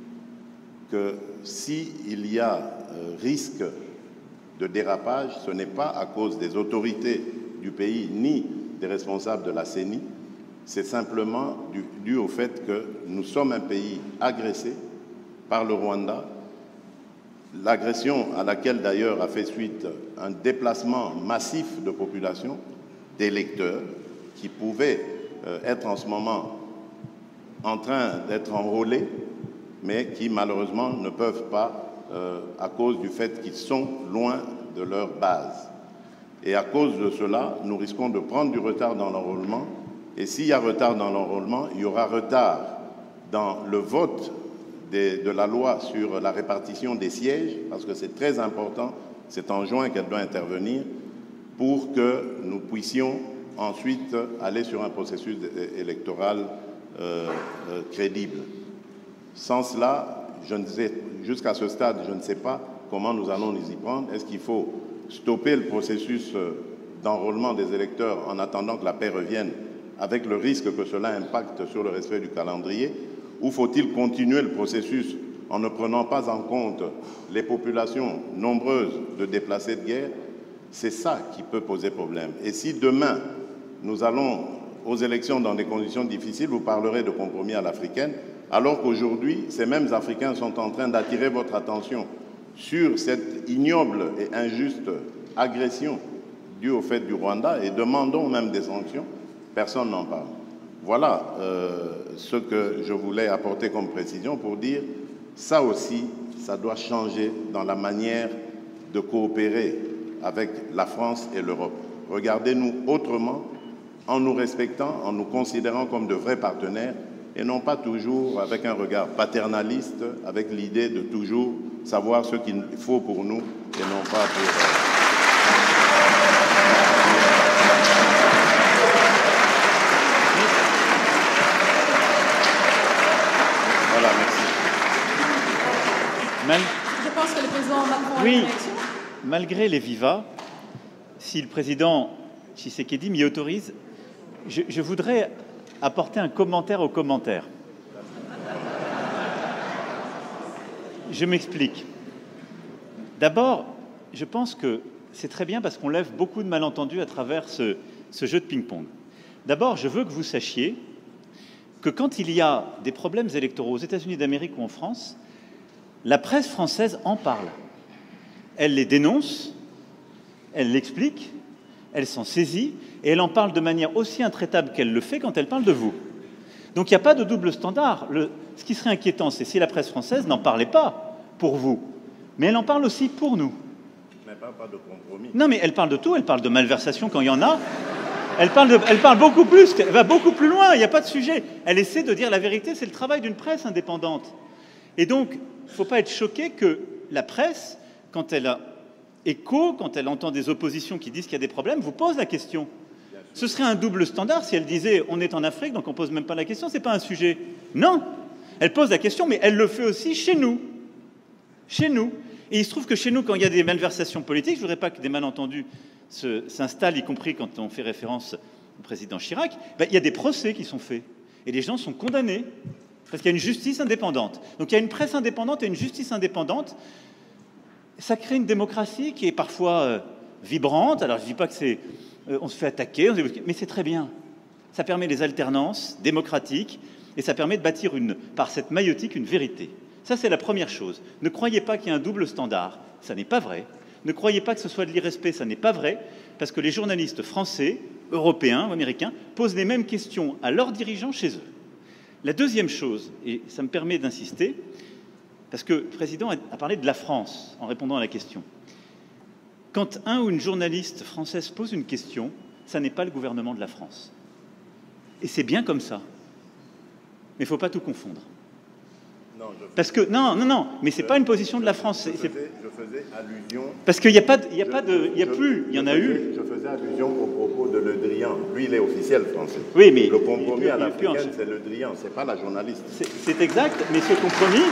que s'il y a euh, risque de dérapage, ce n'est pas à cause des autorités du pays ni des responsables de la C E N I, c'est simplement dû, dû au fait que nous sommes un pays agressé par le Rwanda, l'agression à laquelle d'ailleurs a fait suite un déplacement massif de population, d'électeurs, qui pouvaient euh, être en ce moment en train d'être enrôlés, mais qui malheureusement ne peuvent pas euh, à cause du fait qu'ils sont loin de leur base. Et à cause de cela, nous risquons de prendre du retard dans l'enrôlement. Et s'il y a retard dans l'enrôlement, il y aura retard dans le vote des, de la loi sur la répartition des sièges, parce que c'est très important C'est en juin qu'elle doit intervenir pour que nous puissions ensuite aller sur un processus électoral euh, euh, crédible. Sans cela, je ne sais, jusqu'à ce stade, je ne sais pas comment nous allons nous y prendre. Est-ce qu'il faut stopper le processus d'enrôlement des électeurs en attendant que la paix revienne, avec le risque que cela impacte sur le respect du calendrier, ou faut-il continuer le processus en ne prenant pas en compte les populations nombreuses de déplacés de guerre? C'est ça qui peut poser problème. Et si demain, nous allons aux élections dans des conditions difficiles, vous parlerez de compromis à l'africaine, alors qu'aujourd'hui, ces mêmes Africains sont en train d'attirer votre attention sur cette ignoble et injuste agression due au fait du Rwanda, et demandons même des sanctions, personne n'en parle. Voilà euh, ce que je voulais apporter comme précision pour dire, ça aussi, ça doit changer dans la manière de coopérer avec la France et l'Europe. Regardez-nous autrement, en nous respectant, en nous considérant comme de vrais partenaires, et non pas toujours avec un regard paternaliste, avec l'idée de toujours savoir ce qu'il faut pour nous, et non pas pour... Voilà, merci. Mal... Je pense que le président Macron oui, a une réaction. Malgré les vivas, si le président Tshisekedi m'y autorise, je, je voudrais apporter un commentaire au commentaire. Je m'explique. D'abord, je pense que c'est très bien parce qu'on lève beaucoup de malentendus à travers ce, ce jeu de ping-pong. D'abord, je veux que vous sachiez que quand il y a des problèmes électoraux aux États-Unis d'Amérique ou en France, la presse française en parle. Elle les dénonce, elle l'explique, elle s'en saisit, et elle en parle de manière aussi intraitable qu'elle le fait quand elle parle de vous. Donc il n'y a pas de double standard. Le, ce qui serait inquiétant, c'est si la presse française n'en parlait pas pour vous, mais elle en parle aussi pour nous. Mais pas, pas de compromis. Non, mais elle parle de tout, elle parle de malversation quand il y en a. Elle parle, de, elle parle beaucoup plus, elle va beaucoup plus loin, il n'y a pas de sujet. Elle essaie de dire la vérité, c'est le travail d'une presse indépendante. Et donc, il ne faut pas être choqué que la presse, quand elle a écho, quand elle entend des oppositions qui disent qu'il y a des problèmes, vous pose la question. Ce serait un double standard si elle disait « on est en Afrique, donc on ne pose même pas la question, ce n'est pas un sujet ». Non, elle pose la question, mais elle le fait aussi chez nous. Chez nous. Et il se trouve que chez nous, quand il y a des malversations politiques, je ne voudrais pas que des malentendus s'installent, y compris quand on fait référence au président Chirac, ben, il y a des procès qui sont faits. Et les gens sont condamnés, parce qu'il y a une justice indépendante. Donc il y a une presse indépendante et une justice indépendante. Ça crée une démocratie qui est parfois euh, vibrante. Alors je ne dis pas que c'est... Euh, on se fait attaquer, on se... mais c'est très bien. Ça permet les alternances démocratiques et ça permet de bâtir une, par cette maïotique une vérité. Ça, c'est la première chose. Ne croyez pas qu'il y a un double standard. Ça n'est pas vrai. Ne croyez pas que ce soit de l'irrespect. Ça n'est pas vrai. Parce que les journalistes français, européens ou américains posent les mêmes questions à leurs dirigeants chez eux. La deuxième chose, et ça me permet d'insister, parce que le président a parlé de la France en répondant à la question. Quand un ou une journaliste française pose une question, ça n'est pas le gouvernement de la France. Et c'est bien comme ça. Mais il ne faut pas tout confondre. Non, je... Parce que, non, non, non, mais ce n'est pas une position de la France. Je faisais, je faisais allusion... Parce qu'il n'y a pas, il y a pas de... Il n'y a je, plus, il y en a faisais, eu. Je faisais allusion au propos de Le Drian. Lui, il est officiel français. Oui, mais... Le compromis à en... l'africaine, c'est Le Drian, ce n'est pas la journaliste. C'est exact, mais ce compromis...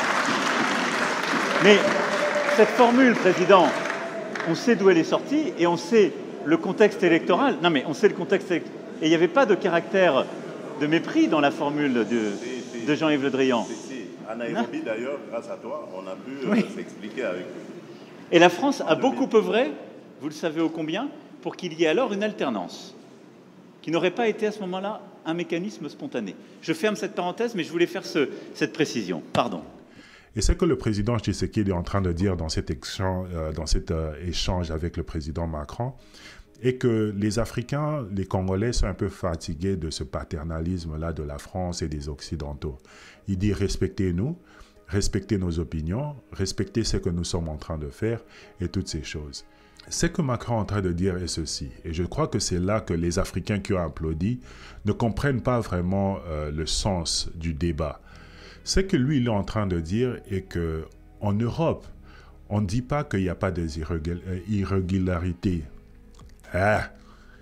Mais cette formule, Président, on sait d'où elle est sortie et on sait le contexte électoral. Non, mais on sait le contexte électoral. Et il n'y avait pas de caractère de mépris dans la formule de, si, si. de Jean-Yves Le Drian. Si, si. À Nairobi, d'ailleurs, grâce à toi, on a pu oui. euh, s'expliquer avec lui. Et la France a beaucoup œuvré, vous le savez ô combien, pour qu'il y ait alors une alternance, qui n'aurait pas été à ce moment-là un mécanisme spontané. Je ferme cette parenthèse, mais je voulais faire ce, cette précision. Pardon. Et c'est que le président Tshisekedi est en train de dire dans cet échange, euh, dans cet euh, échange avec le président Macron, et que les Africains, les Congolais sont un peu fatigués de ce paternalisme-là de la France et des Occidentaux. Il dit respectez-nous, respectez nos opinions, respectez ce que nous sommes en train de faire et toutes ces choses. Ce que Macron est en train de dire est ceci, et je crois que c'est là que les Africains qui ont applaudi ne comprennent pas vraiment euh, le sens du débat. Ce que lui il est en train de dire est qu'en Europe, On ne dit pas qu'il n'y a pas d'irrégularité. Ah,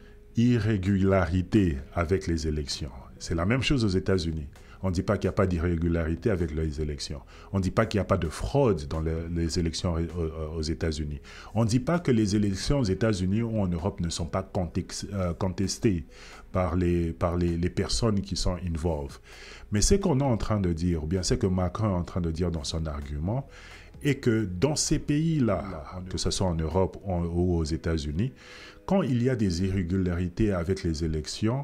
irrégularité avec les élections. C'est la même chose aux États-Unis. On ne dit pas qu'il n'y a pas d'irrégularité avec les élections. On ne dit pas qu'il n'y a pas de fraude dans les, les élections aux États-Unis. On ne dit pas que les élections aux États-Unis ou en Europe ne sont pas contestées par les, par les, les personnes qui sont involved. Mais ce qu'on est en train de dire, ou bien ce que Macron est en train de dire dans son argument, est que dans ces pays-là, que ce soit en Europe ou aux États-Unis, quand il y a des irrégularités avec les élections,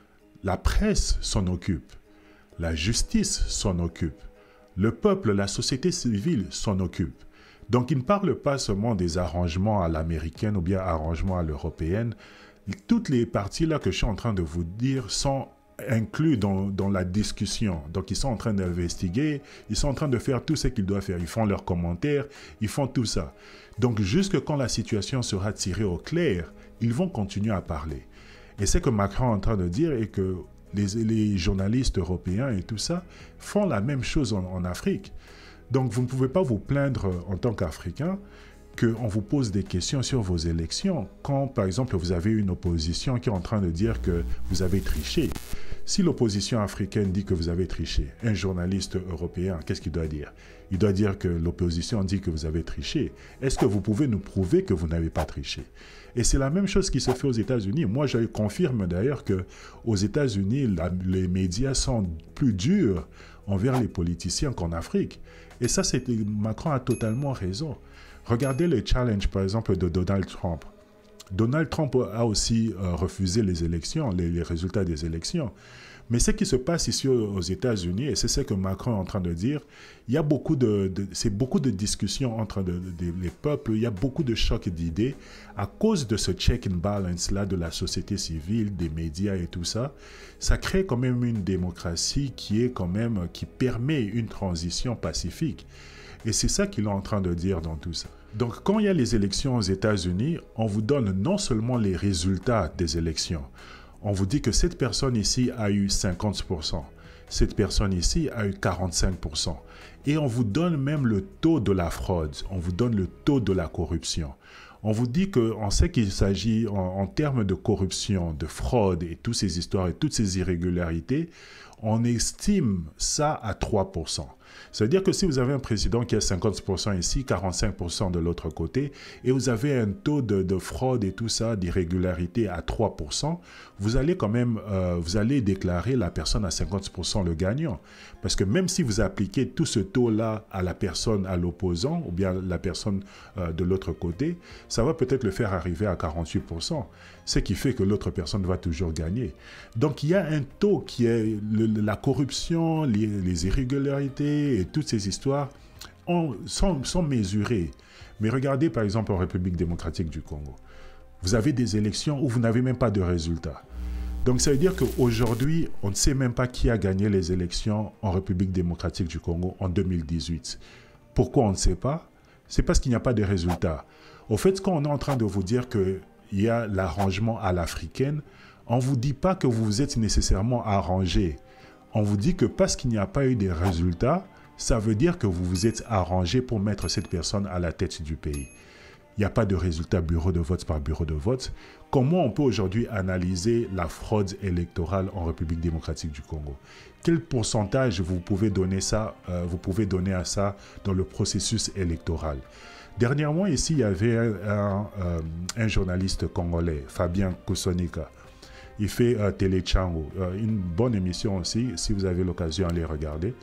la presse s'en occupe. La justice s'en occupe. Le peuple, la société civile s'en occupe. Donc, il ne parle pas seulement des arrangements à l'américaine ou bien arrangements à l'européenne. Toutes les parties là que je suis en train de vous dire sont inclus dans, dans la discussion. Donc, ils sont en train d'investiguer, ils sont en train de faire tout ce qu'ils doivent faire. Ils font leurs commentaires, ils font tout ça. Donc, jusque quand la situation sera tirée au clair, ils vont continuer à parler. Et ce que Macron est en train de dire est que les, les journalistes européens et tout ça font la même chose en, en Afrique. Donc, vous ne pouvez pas vous plaindre en tant qu'Africain qu'on vous pose des questions sur vos élections quand, par exemple, vous avez une opposition qui est en train de dire que vous avez triché. Si l'opposition africaine dit que vous avez triché, un journaliste européen, qu'est-ce qu'il doit dire? Il doit dire que l'opposition dit que vous avez triché. Est-ce que vous pouvez nous prouver que vous n'avez pas triché? Et c'est la même chose qui se fait aux États-Unis. Moi, je confirme d'ailleurs qu'aux États-Unis, les médias sont plus durs envers les politiciens qu'en Afrique. Et ça, Macron a totalement raison. Regardez le challenge, par exemple, de Donald Trump. Donald Trump a aussi euh, refusé les élections, les, les résultats des élections. Mais ce qui se passe ici aux États-Unis, et c'est ce que Macron est en train de dire, il y a beaucoup de, de c'est beaucoup de discussions entre de, de, de, les peuples, il y a beaucoup de chocs d'idées à cause de ce check and balance là de la société civile, des médias et tout ça. Ça crée quand même une démocratie qui est quand même qui permet une transition pacifique. Et c'est ça qu'il est en train de dire dans tout ça. Donc, quand il y a les élections aux États-Unis, on vous donne non seulement les résultats des élections, on vous dit que cette personne ici a eu cinquante pour cent, cette personne ici a eu quarante-cinq pour cent. Et on vous donne même le taux de la fraude, on vous donne le taux de la corruption. On vous dit qu'on sait qu'il s'agit en, en termes de corruption, de fraude et toutes ces histoires et toutes ces irrégularités, on estime ça à trois pour cent. C'est-à-dire que si vous avez un président qui a cinquante pour cent ici, quarante-cinq pour cent de l'autre côté, et vous avez un taux de, de fraude et tout ça, d'irrégularité à trois pour cent, vous allez quand même, euh, vous allez déclarer la personne à cinquante pour cent le gagnant. Parce que même si vous appliquez tout ce taux-là à la personne, à l'opposant, ou bien la personne euh, de l'autre côté, ça va peut-être le faire arriver à quarante-huit pour cent, ce qui fait que l'autre personne va toujours gagner. Donc il y a un taux qui est le, la corruption, les, les irrégularités et toutes ces histoires ont, sont, sont mesurées. Mais regardez par exemple en République démocratique du Congo. Vous avez des élections où vous n'avez même pas de résultats. Donc ça veut dire qu'aujourd'hui, on ne sait même pas qui a gagné les élections en République démocratique du Congo en deux mille dix-huit. Pourquoi on ne sait pas? C'est parce qu'il n'y a pas de résultats. Au fait, quand on est en train de vous dire qu'il y a l'arrangement à l'africaine, on ne vous dit pas que vous vous êtes nécessairement arrangé. On vous dit que parce qu'il n'y a pas eu de résultats, ça veut dire que vous vous êtes arrangé pour mettre cette personne à la tête du pays. Il n'y a pas de résultat bureau de vote par bureau de vote. Comment on peut aujourd'hui analyser la fraude électorale en République démocratique du Congo? Quel pourcentage vous pouvez donner, ça, euh, vous pouvez donner à ça dans le processus électoral? Dernièrement, ici, il y avait un, un, euh, un journaliste congolais, Fabien Kosonika. Il fait euh, Télé Chango, euh, une bonne émission aussi, si vous avez l'occasion d'aller regarder.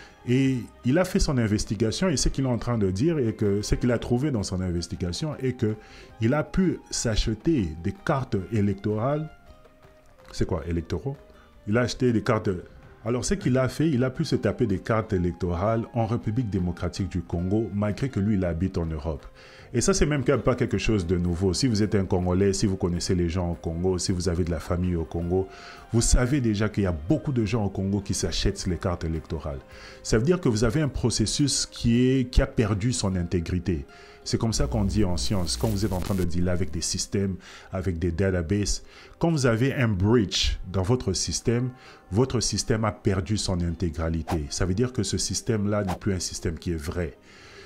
Et il a fait son investigation et ce qu'il est en train de dire et que ce qu'il a trouvé dans son investigation est qu'il a pu s'acheter des cartes électorales. C'est quoi, électoraux? Il a acheté des cartes. Alors ce qu'il a fait, il a pu se taper des cartes électorales en République démocratique du Congo malgré que lui il habite en Europe. Et ça, c'est même pas quelque chose de nouveau. Si vous êtes un Congolais, si vous connaissez les gens au Congo, si vous avez de la famille au Congo, vous savez déjà qu'il y a beaucoup de gens au Congo qui s'achètent les cartes électorales. Ça veut dire que vous avez un processus qui, est, qui a perdu son intégrité. C'est comme ça qu'on dit en science, quand vous êtes en train de dealer avec des systèmes, avec des databases, quand vous avez un breach dans votre système, votre système a perdu son intégralité. Ça veut dire que ce système-là n'est plus un système qui est vrai.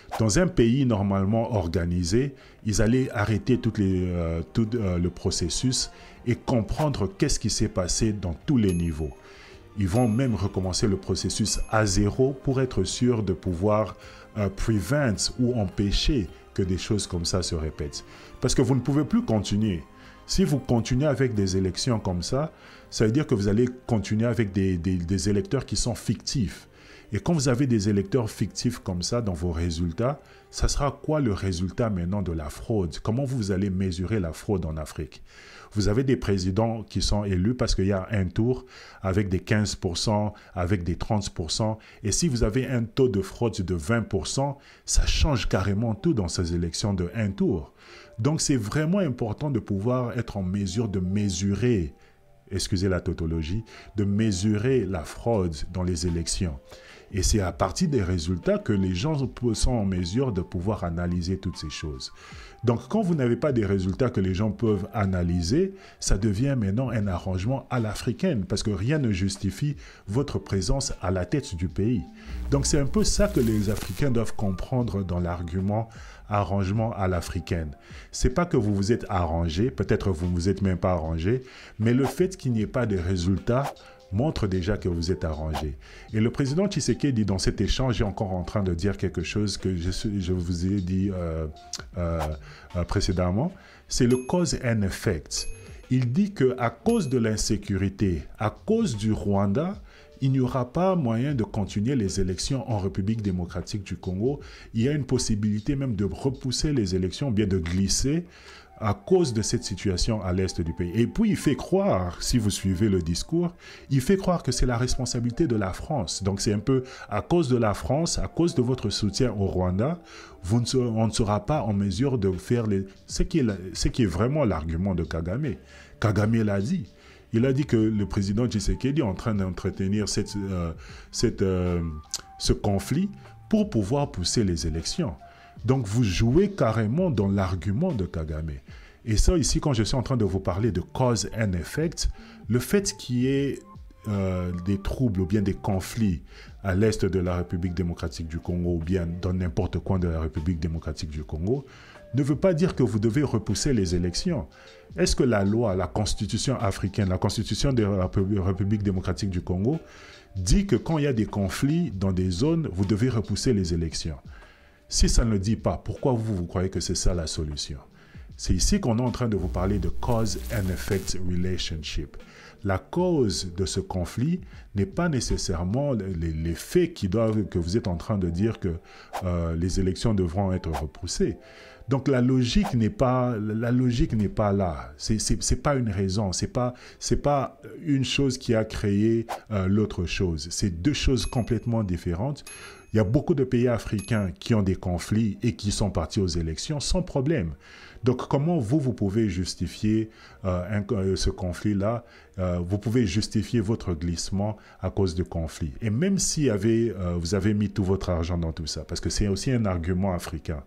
Dans un pays normalement organisé, ils allaient arrêter toutes les, euh, tout euh, le processus et comprendre qu'est-ce qui s'est passé dans tous les niveaux. Ils vont même recommencer le processus à zéro pour être sûr de pouvoir euh, prevent ou empêcher que des choses comme ça se répètent. Parce que vous ne pouvez plus continuer. Si vous continuez avec des élections comme ça, ça veut dire que vous allez continuer avec des, des, des électeurs qui sont fictifs. Et quand vous avez des électeurs fictifs comme ça dans vos résultats, ça sera quoi le résultat maintenant de la fraude? Comment vous allez mesurer la fraude en Afrique? Vous avez des présidents qui sont élus parce qu'il y a un tour avec des quinze pour cent, avec des trente pour cent. Et si vous avez un taux de fraude de vingt pour cent, ça change carrément tout dans ces élections de un tour. Donc c'est vraiment important de pouvoir être en mesure de mesurer, excusez la tautologie, de mesurer la fraude dans les élections. Et c'est à partir des résultats que les gens sont en mesure de pouvoir analyser toutes ces choses. Donc, quand vous n'avez pas des résultats que les gens peuvent analyser, ça devient maintenant un arrangement à l'africaine, parce que rien ne justifie votre présence à la tête du pays. Donc, c'est un peu ça que les Africains doivent comprendre dans l'argument arrangement à l'africaine. C'est pas que vous vous êtes arrangé, peut-être vous ne vous êtes même pas arrangé, mais le fait qu'il n'y ait pas de résultats montre déjà que vous êtes arrangé. Et le président Tshisekedi, dans cet échange, est encore en train de dire quelque chose que je, je vous ai dit euh, euh, euh, précédemment, c'est le cause and effect. Il dit qu'à cause de l'insécurité, à cause du Rwanda, il n'y aura pas moyen de continuer les élections en République démocratique du Congo. Il y a une possibilité même de repousser les élections, bien de glisser, à cause de cette situation à l'est du pays. Et puis, il fait croire, si vous suivez le discours, il fait croire que c'est la responsabilité de la France. Donc, c'est un peu à cause de la France, à cause de votre soutien au Rwanda, vous ne, on ne sera pas en mesure de faire les... ce qui est, la, ce qui est vraiment l'argument de Kagame. Kagame l'a dit. Il a dit que le président Tshisekedi est en train d'entretenir cette, euh, cette, euh, ce conflit pour pouvoir pousser les élections. Donc, vous jouez carrément dans l'argument de Kagame. Et ça, ici, quand je suis en train de vous parler de cause and effect, le fait qu'il y ait euh, des troubles ou bien des conflits à l'est de la République démocratique du Congo ou bien dans n'importe quoi de la République démocratique du Congo ne veut pas dire que vous devez repousser les élections. Est-ce que la loi, la constitution africaine, la constitution de la République démocratique du Congo dit que quand il y a des conflits dans des zones, vous devez repousser les élections? Si ça ne le dit pas, pourquoi vous, vous croyez que c'est ça la solution? C'est ici qu'on est en train de vous parler de cause and effect relationship. La cause de ce conflit n'est pas nécessairement les, les faits qui doivent, que vous êtes en train de dire que euh, les élections devront être repoussées. Donc la logique n'est pas, la logique n'est pas là. C'est, c'est, c'est pas une raison. C'est pas, c'est pas une chose qui a créé euh, l'autre chose. C'est deux choses complètement différentes. Il y a beaucoup de pays africains qui ont des conflits et qui sont partis aux élections sans problème. Donc, comment vous, vous pouvez justifier euh, un, euh, ce conflit-là? euh, Vous pouvez justifier votre glissement à cause de conflits. Et même si avez, euh, vous avez mis tout votre argent dans tout ça, parce que c'est aussi un argument africain.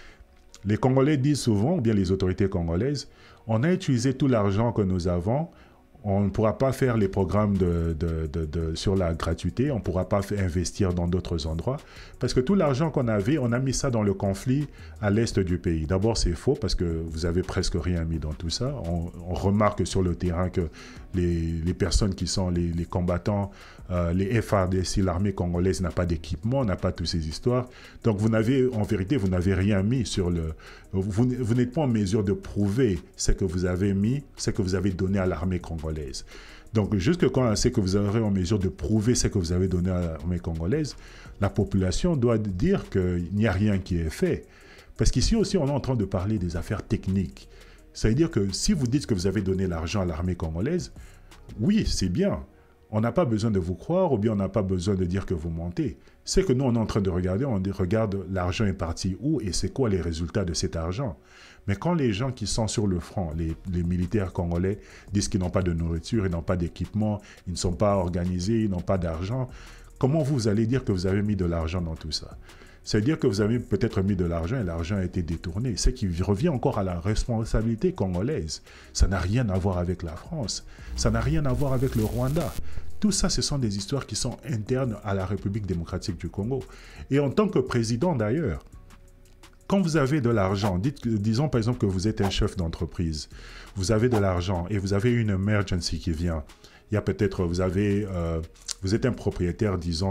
Les Congolais disent souvent, ou bien les autorités congolaises, on a utilisé tout l'argent que nous avons, on ne pourra pas faire les programmes de, de, de, de, sur la gratuité, on ne pourra pas faire, investir dans d'autres endroits, parce que tout l'argent qu'on avait, on a mis ça dans le conflit à l'est du pays. D'abord, c'est faux, parce que vous avez presque rien mis dans tout ça. On, on remarque sur le terrain que les, les personnes qui sont les, les combattants, euh, les F A R D C, l'armée congolaise n'a pas d'équipement, n'a pas toutes ces histoires. Donc, vous n'avez, en vérité, vous n'avez rien mis sur le... Vous, vous n'êtes pas en mesure de prouver ce que vous avez mis, ce que vous avez donné à l'armée congolaise. Donc, jusque quand c'est que vous serez en mesure de prouver ce que vous avez donné à l'armée congolaise, la population doit dire qu'il n'y a rien qui est fait. Parce qu'ici aussi, on est en train de parler des affaires techniques. Ça veut dire que si vous dites que vous avez donné l'argent à l'armée congolaise, oui, c'est bien. On n'a pas besoin de vous croire ou bien on n'a pas besoin de dire que vous mentez. C'est que nous, on est en train de regarder, on regarde l'argent est parti où et c'est quoi les résultats de cet argent. Mais quand les gens qui sont sur le front, les, les militaires congolais, disent qu'ils n'ont pas de nourriture, ils n'ont pas d'équipement, ils ne sont pas organisés, ils n'ont pas d'argent, comment vous allez dire que vous avez mis de l'argent dans tout ça? C'est-à-dire que vous avez peut-être mis de l'argent et l'argent a été détourné. C'est qui revient encore à la responsabilité congolaise. Ça n'a rien à voir avec la France. Ça n'a rien à voir avec le Rwanda. Tout ça, ce sont des histoires qui sont internes à la République démocratique du Congo. Et en tant que président d'ailleurs, Quand vous avez de l'argent, disons par exemple que vous êtes un chef d'entreprise, vous avez de l'argent et vous avez une emergency qui vient. Il y a peut-être, vous avez, euh, vous êtes un propriétaire, disons,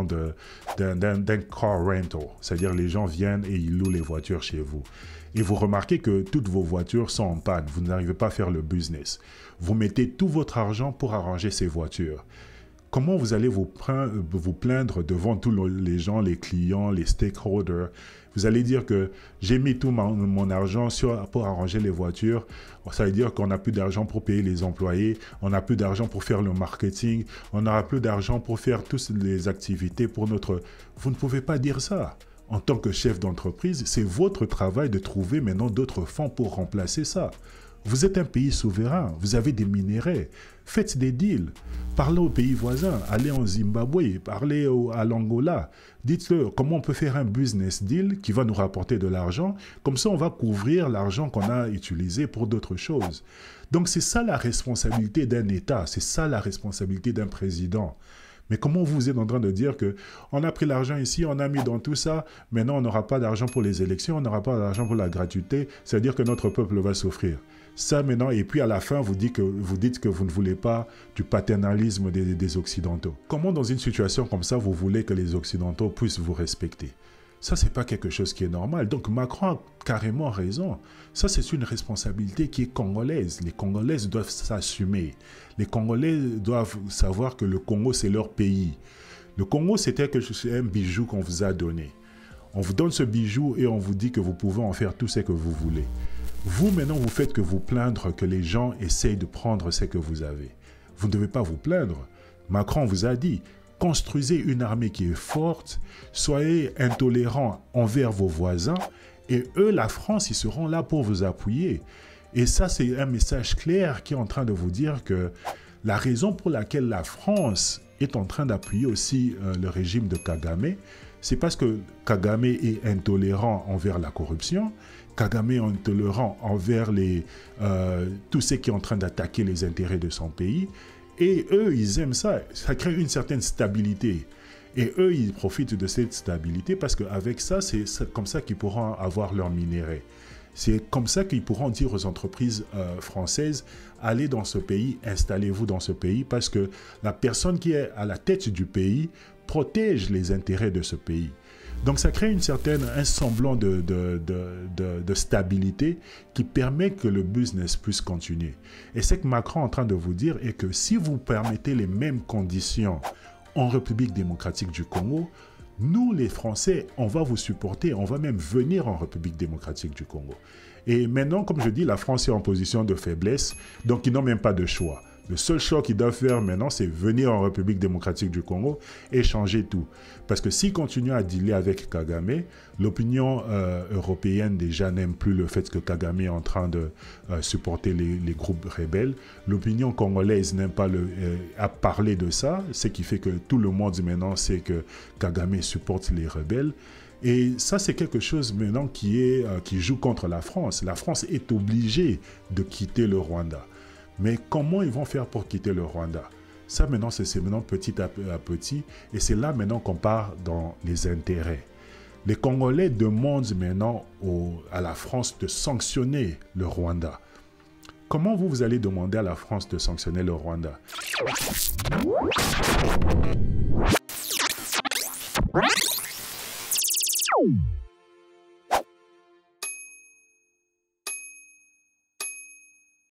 d'un car rental. C'est-à-dire les gens viennent et ils louent les voitures chez vous. Et vous remarquez que toutes vos voitures sont en panne. Vous n'arrivez pas à faire le business. Vous mettez tout votre argent pour arranger ces voitures. Comment vous allez vous, vous plaindre devant tous les gens, les clients, les stakeholders? Vous allez dire que j'ai mis tout mon, mon argent sur, pour arranger les voitures. Ça veut dire qu'on n'a plus d'argent pour payer les employés, on n'a plus d'argent pour faire le marketing, on n'aura plus d'argent pour faire toutes les activités pour notre... Vous ne pouvez pas dire ça. En tant que chef d'entreprise, c'est votre travail de trouver maintenant d'autres fonds pour remplacer ça. Vous êtes un pays souverain, vous avez des minéraux, faites des deals, parlez aux pays voisins, allez en Zimbabwe, parlez au, à l'Angola, dites-le comment on peut faire un business deal qui va nous rapporter de l'argent, comme ça on va couvrir l'argent qu'on a utilisé pour d'autres choses. Donc c'est ça la responsabilité d'un État, c'est ça la responsabilité d'un président. Mais comment vous êtes en train de dire que on a pris l'argent ici, on a mis dans tout ça, maintenant on n'aura pas d'argent pour les élections, on n'aura pas d'argent pour la gratuité, c'est-à-dire que notre peuple va souffrir. Ça maintenant, et puis à la fin, vous dites que vous, dites que vous ne voulez pas du paternalisme des, des Occidentaux. Comment dans une situation comme ça, vous voulez que les Occidentaux puissent vous respecter? Ça, c'est pas quelque chose qui est normal. Donc Macron a carrément raison. Ça, c'est une responsabilité qui est congolaise. Les Congolaises doivent s'assumer. Les Congolais doivent savoir que le Congo, c'est leur pays. Le Congo, c'était un bijou qu'on vous a donné. On vous donne ce bijou et on vous dit que vous pouvez en faire tout ce que vous voulez. Vous, maintenant, vous faites que vous plaindre que les gens essayent de prendre ce que vous avez. Vous ne devez pas vous plaindre. Macron vous a dit, construisez une armée qui est forte, soyez intolérants envers vos voisins, et eux, la France, ils seront là pour vous appuyer. Et ça, c'est un message clair qui est en train de vous dire que la raison pour laquelle la France est en train d'appuyer aussi euh, le régime de Kagame, c'est parce que Kagame est intolérant envers la corruption, Kagame est intolérant envers les, euh, tous ceux qui sont en train d'attaquer les intérêts de son pays. Et eux, ils aiment ça. Ça crée une certaine stabilité. Et eux, ils profitent de cette stabilité parce qu'avec ça, c'est comme ça qu'ils pourront avoir leurs minéraux. C'est comme ça qu'ils pourront dire aux entreprises euh, françaises, allez dans ce pays, installez-vous dans ce pays, parce que la personne qui est à la tête du pays protège les intérêts de ce pays. Donc ça crée une certaine, un semblant de, de, de, de, de stabilité qui permet que le business puisse continuer. Et ce que Macron est en train de vous dire est que si vous permettez les mêmes conditions en République démocratique du Congo, nous les Français, on va vous supporter, on va même venir en République démocratique du Congo. Et maintenant, comme je dis, la France est en position de faiblesse, donc ils n'ont même pas de choix. Le seul choix qu'ils doivent faire maintenant, c'est venir en République démocratique du Congo et changer tout. Parce que s'ils continuent à dealer avec Kagame, l'opinion euh, européenne déjà n'aime plus le fait que Kagame est en train de euh, supporter les, les groupes rebelles. L'opinion congolaise n'aime pas le, euh, à parler de ça, ce qui fait que tout le monde maintenant sait que Kagame supporte les rebelles. Et ça, c'est quelque chose maintenant qui, est, euh, qui joue contre la France. La France est obligée de quitter le Rwanda. Mais comment ils vont faire pour quitter le Rwanda? Ça, maintenant, c'est maintenant petit à petit. Et c'est là maintenant qu'on part dans les intérêts. Les Congolais demandent maintenant au, à la France de sanctionner le Rwanda. Comment vous, vous allez demander à la France de sanctionner le Rwanda?